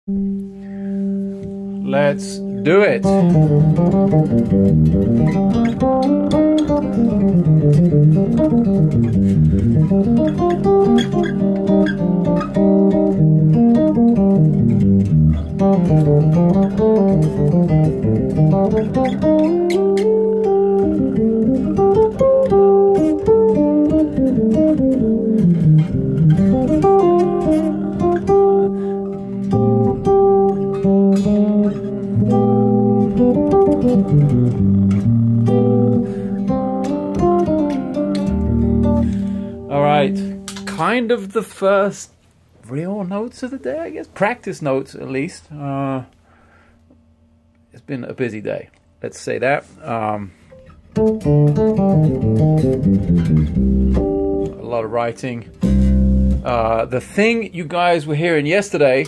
Let's do it. All right, kind of the first real notes of the day, I guess. Practice notes, at least. It's been a busy day. Let's say that. A lot of writing. The thing you guys were hearing yesterday,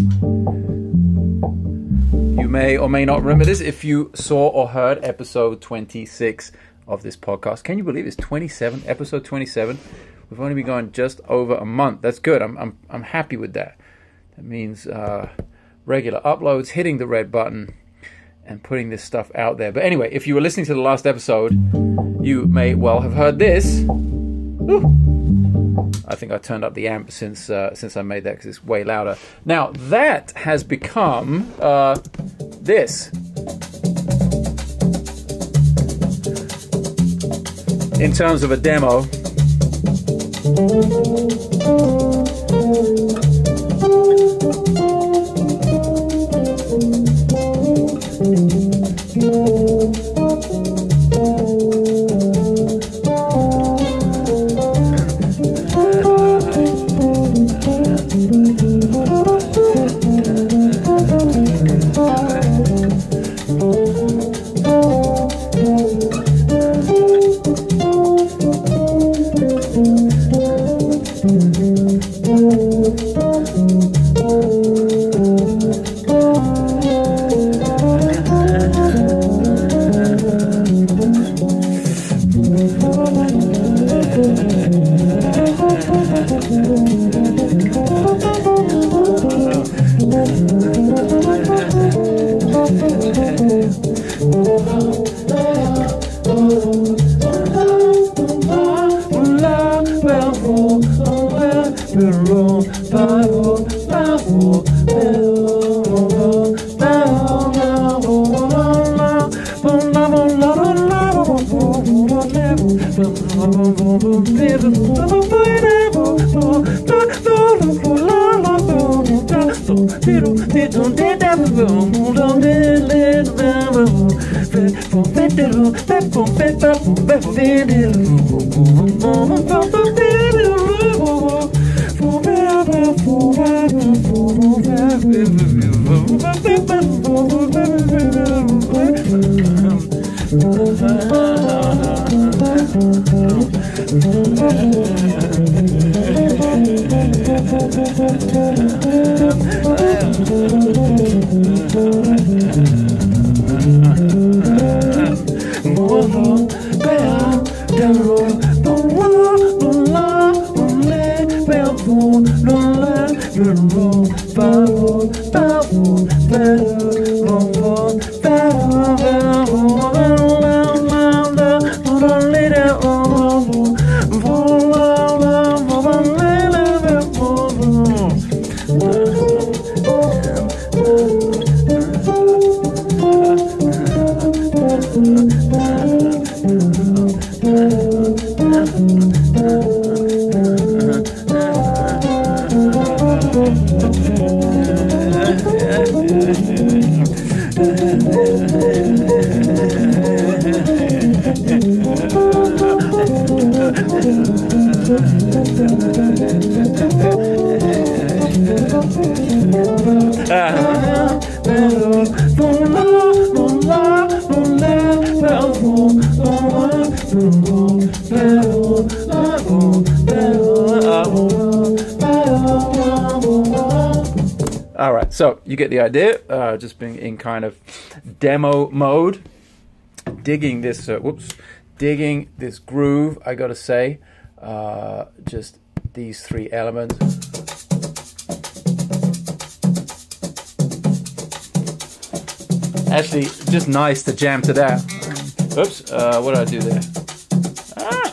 you may or may not remember this if you saw or heard episode 26 of this podcast. Can you believe it's 27? Episode 27. We've only been going just over a month. That's good. I'm happy with that. That means regular uploads, hitting the red button, and putting this stuff out there. But anyway, if you were listening to the last episode, you may well have heard this. Ooh. I think I turned up the amp since I made that because it's way louder. Now that has become this. In terms of a demo. All right, so you get the idea. Just being in kind of demo mode, digging this. Digging this groove. I gotta say, just these three elements. Actually, just nice to jam to that. Oops, what did I do there? Ah!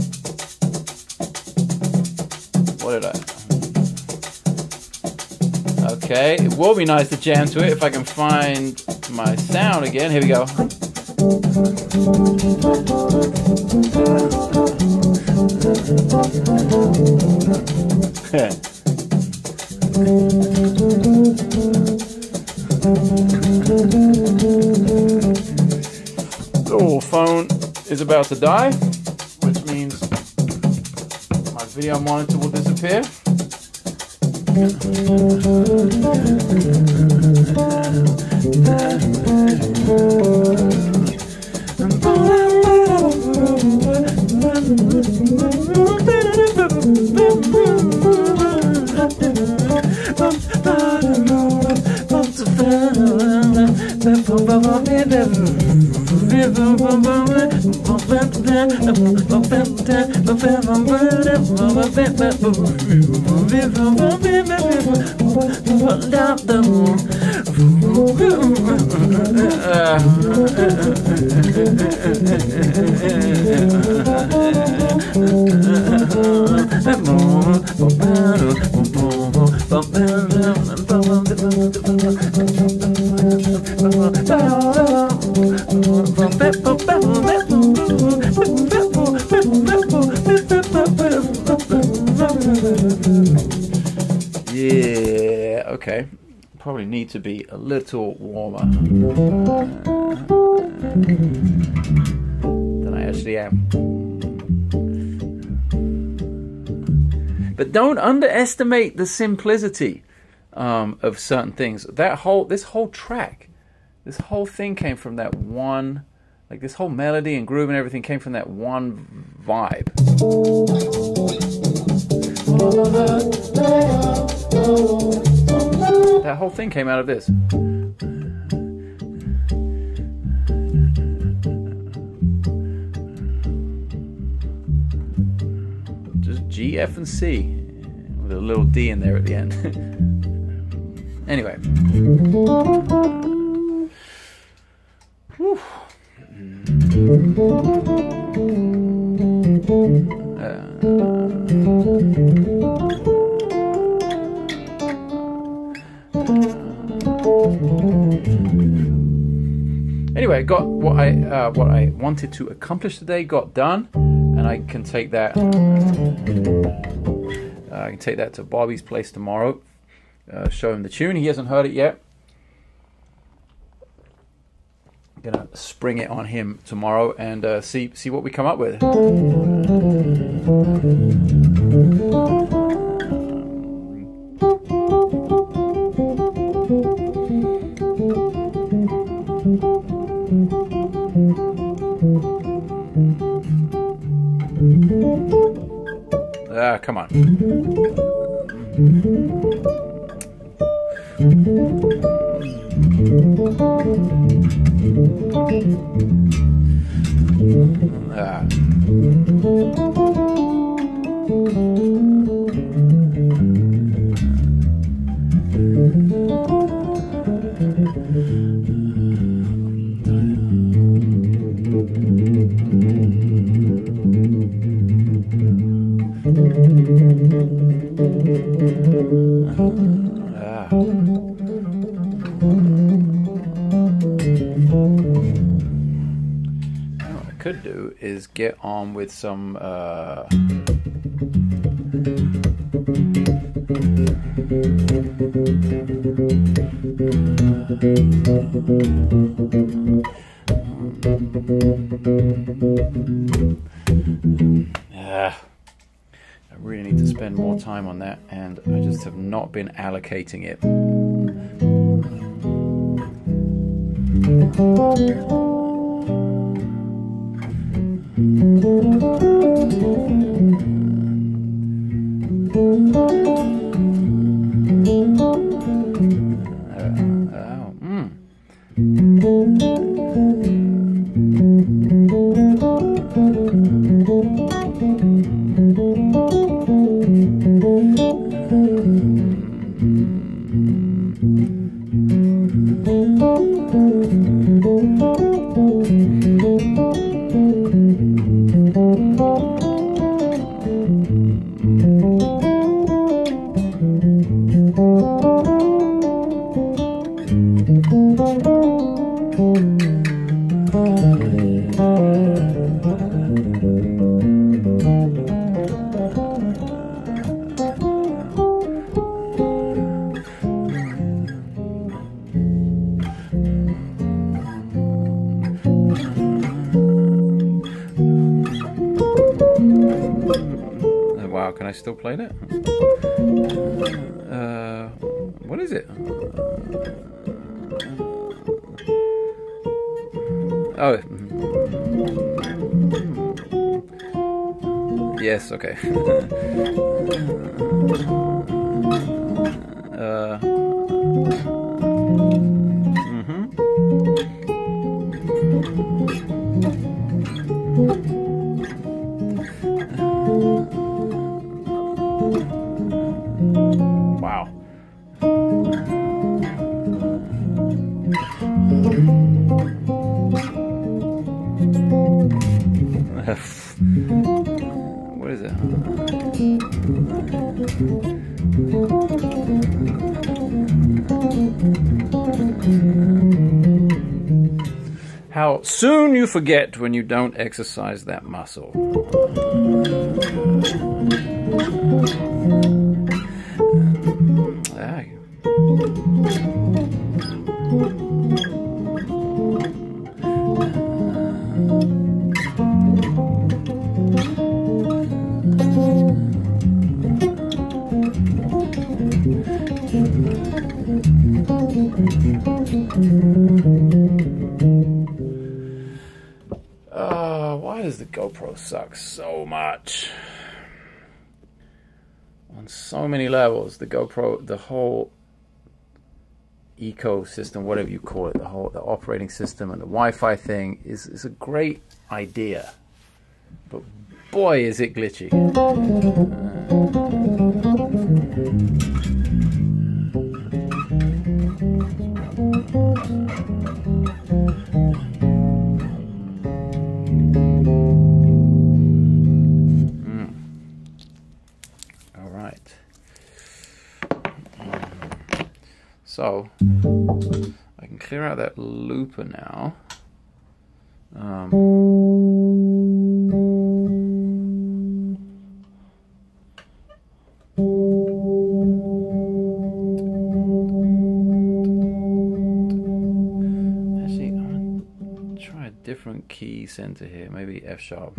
What did I... Okay, it will be nice to jam to it if I can find my sound again. Here we go. Oh, phone is about to die, which means my video monitor will disappear. Yeah, okay. Probably need to be a little warmer than I actually am. But don't underestimate the simplicity of certain things. This whole track, this whole thing came from that one, like this whole melody and groove and everything came from that one vibe. That whole thing came out of this. Just G, F, and C with a little D in there at the end. Anyway. Whew. Anyway, got what I wanted to accomplish today, got done, and I can take that. I can take that to Bobby's place tomorrow. Show him the tune. He hasn't heard it yet. I'm gonna spring it on him tomorrow and see what we come up with. Come on. What I could do is get on with some I really need to spend more time on that, and I just have not been allocating it. can I still play that? What is it? Oh. Yes, okay. Wow. What is it? How soon you forget when you don't exercise that muscle. Why does the GoPro suck so much? On so many levels, the GoPro, the whole ecosystem, whatever you call it, the operating system and the Wi-Fi thing is a great idea, but boy is it glitchy. All right. So I can clear out that looper now. Actually, I'm gonna try a different key center here. Maybe F sharp.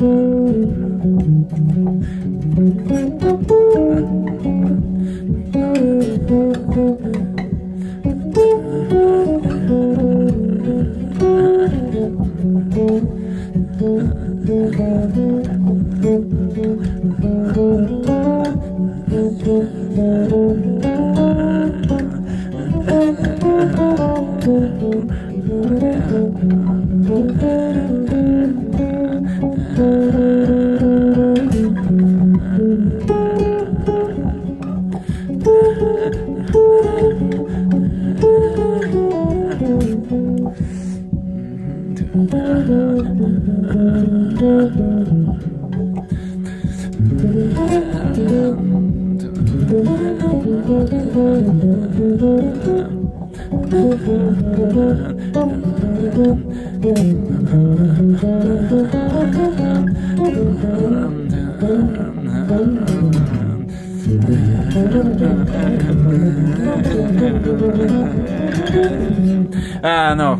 No.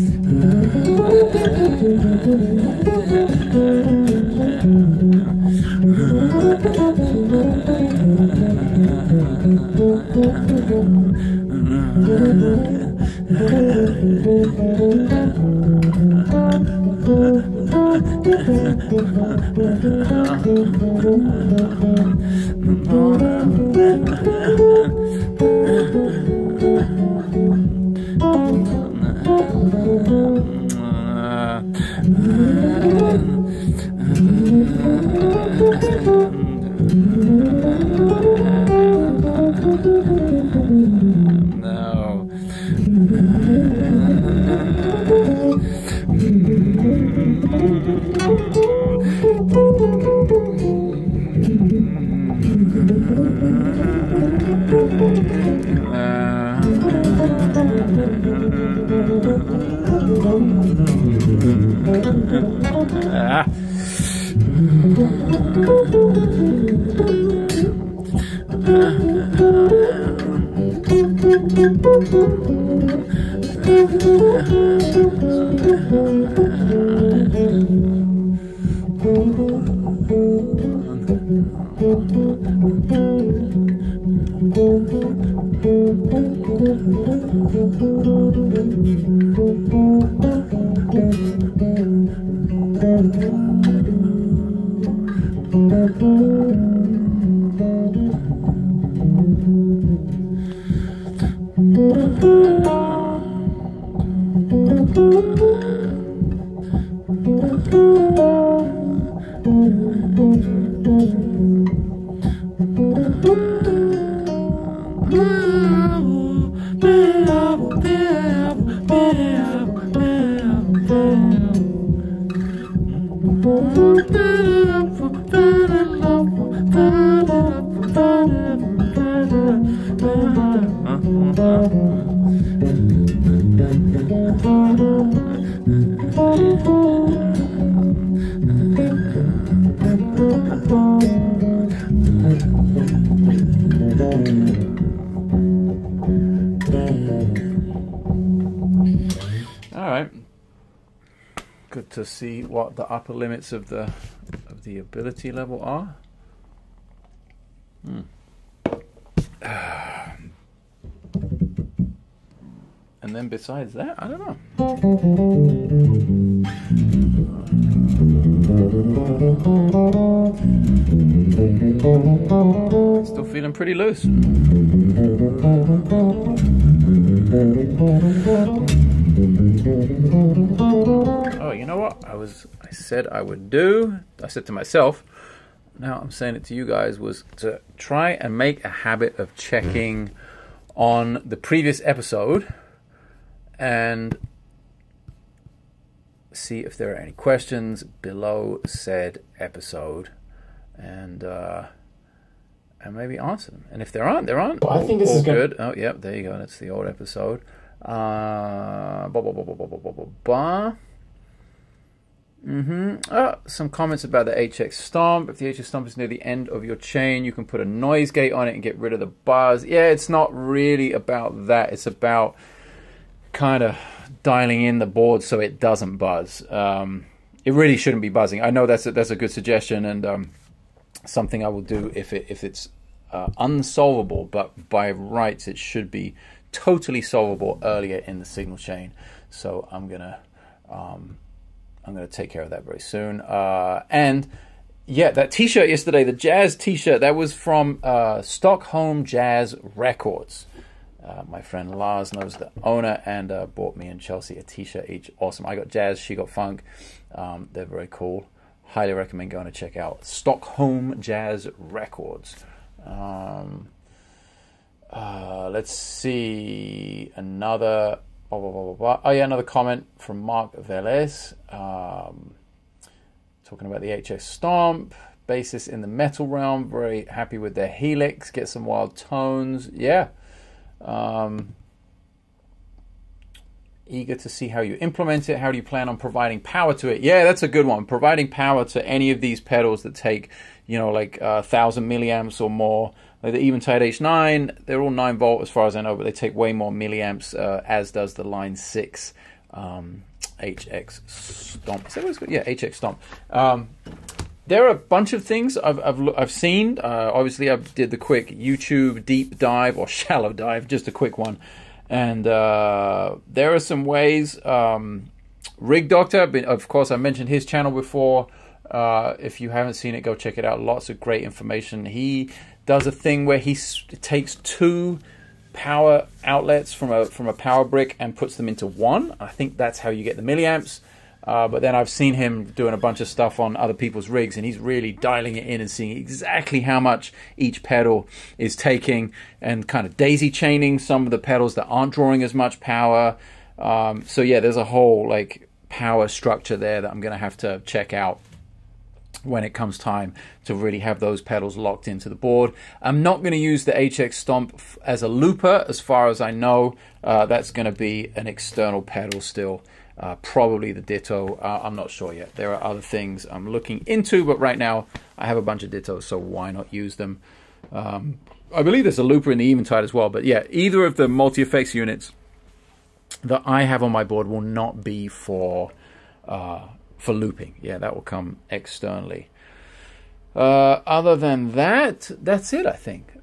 To see what the upper limits of the ability level are. And then besides that, I don't know. Still feeling pretty loose. Oh, you know what? I said I would do. I said to myself, now I'm saying it to you guys, was to try and make a habit of checking on the previous episode and see if there are any questions below said episode, and maybe answer them. And if there aren't, there aren't. Well, I think this is good. Oh, yep, there you go. That's the old episode. Some comments about the HX stomp. If the HX stomp is near the end of your chain, you can put a noise gate on it and get rid of the buzz. Yeah, it's not really about that. It's about kind of dialing in the board so it doesn't buzz. it really shouldn't be buzzing. I know that's a good suggestion, and something I will do if it's unsolvable, but by rights it should be totally solvable earlier in the signal chain. So I'm gonna take care of that very soon. And yeah, that T-shirt yesterday, the Jazz T-shirt, that was from Stockholm Jazz Records. My friend Lars knows the owner and bought me and Chelsea a T-shirt each. Awesome. I got Jazz, she got Funk. They're very cool. Highly recommend going to check out Stockholm Jazz Records. Let's see another. Oh yeah, another comment from Mark Velez, talking about the HX Stomp bassist in the metal realm. Very happy with their Helix. Get some wild tones. Yeah. Eager to see how you implement it. How do you plan on providing power to it? Yeah, that's a good one. Providing power to any of these pedals that take, like 1,000 milliamps or more. Like the Eventide H9, they're all 9 volt as far as I know, but they take way more milliamps, as does the Line 6 HX Stomp. Is that what it's called? Yeah, HX Stomp. There are a bunch of things I've seen. Obviously, I did the quick YouTube deep dive or shallow dive, just a quick one. And there are some ways. Rig Doctor, of course, I mentioned his channel before. If you haven't seen it, go check it out. Lots of great information. He does a thing where he takes 2 power outlets from a power brick and puts them into one. I think that's how you get the milliamps. But then I've seen him doing a bunch of stuff on other people's rigs, and he's really dialing it in and seeing exactly how much each pedal is taking, and kind of daisy chaining some of the pedals that aren't drawing as much power. So yeah, there's a whole power structure there that I'm going to have to check out when it comes time to really have those pedals locked into the board. I'm not going to use the HX Stomp as a looper, as far as I know. That's going to be an external pedal still. Probably the Ditto. I'm not sure yet. There are other things I'm looking into, but right now I have a bunch of Dittos, so why not use them? I believe there's a looper in the Eventide as well, but yeah, either of the multi-effects units that I have on my board will not be for looping. Yeah, that will come externally. Other than that, that's it, I think.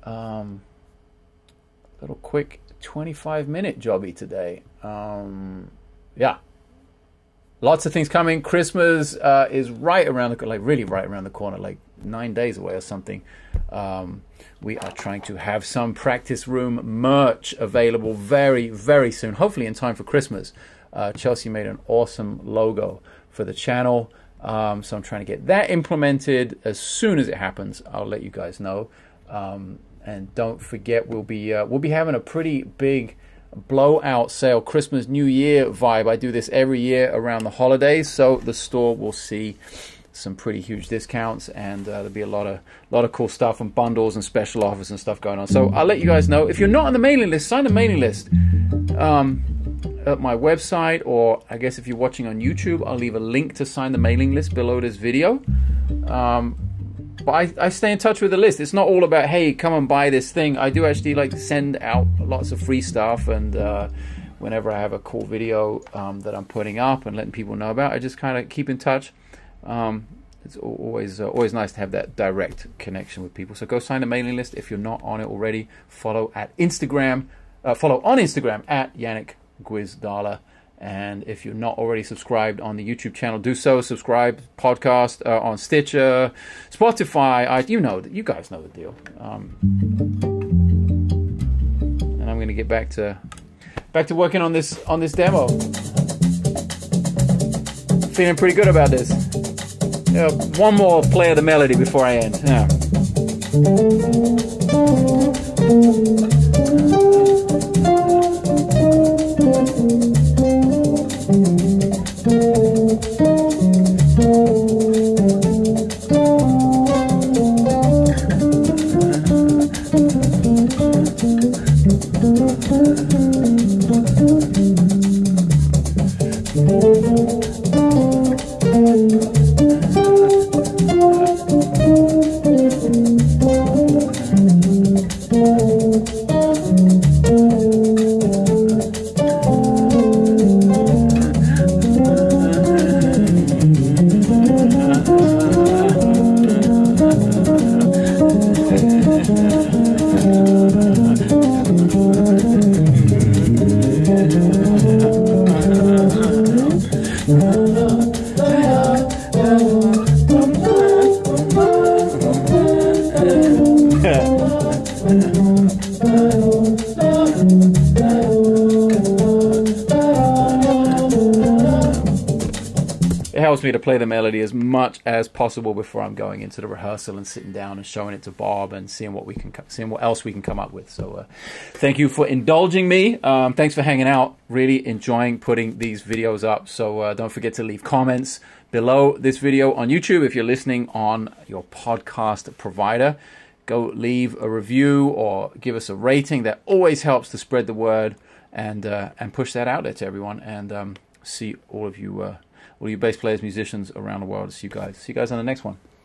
Little quick 25-minute jobby today. Yeah. Lots of things coming. Christmas is right around the really right around the corner, like 9 days away or something. We are trying to have some practice room merch available very, very soon. Hopefully in time for Christmas. Chelsea made an awesome logo for the channel, so I'm trying to get that implemented. As soon as it happens, I'll let you guys know. And don't forget, we'll be having a pretty big blowout sale, Christmas New Year vibe. I do this every year around the holidays, so the store will see some pretty huge discounts, and there'll be a lot of cool stuff and bundles and special offers and stuff going on. So I'll let you guys know. If you're not on the mailing list, sign the mailing list at my website, or I guess if you're watching on YouTube, I'll leave a link to sign the mailing list below this video. But I stay in touch with the list. It's not all about, hey, come and buy this thing. I do actually like to send out lots of free stuff, and whenever I have a cool video that I'm putting up and letting people know about, I just kind of keep in touch. It's always nice to have that direct connection with people. So go sign the mailing list if you're not on it already. Follow on Instagram at Janek Gwizdala. And if you're not already subscribed on the YouTube channel, do so. Subscribe, podcast on Stitcher, Spotify. You guys know the deal. And I'm going to get back to working on this demo. Feeling pretty good about this. One more play of the melody before I end. Yeah. me to play the melody as much as possible before I'm going into the rehearsal and sitting down and showing it to Bob and seeing what else we can come up with. So thank you for indulging me. Thanks for hanging out. Really enjoying putting these videos up. So don't forget to leave comments below this video on YouTube. If you're listening on your podcast provider, go leave a review or give us a rating. That always helps to spread the word and push that out there to everyone. And see all of you bass players, musicians around the world. See you guys on the next one.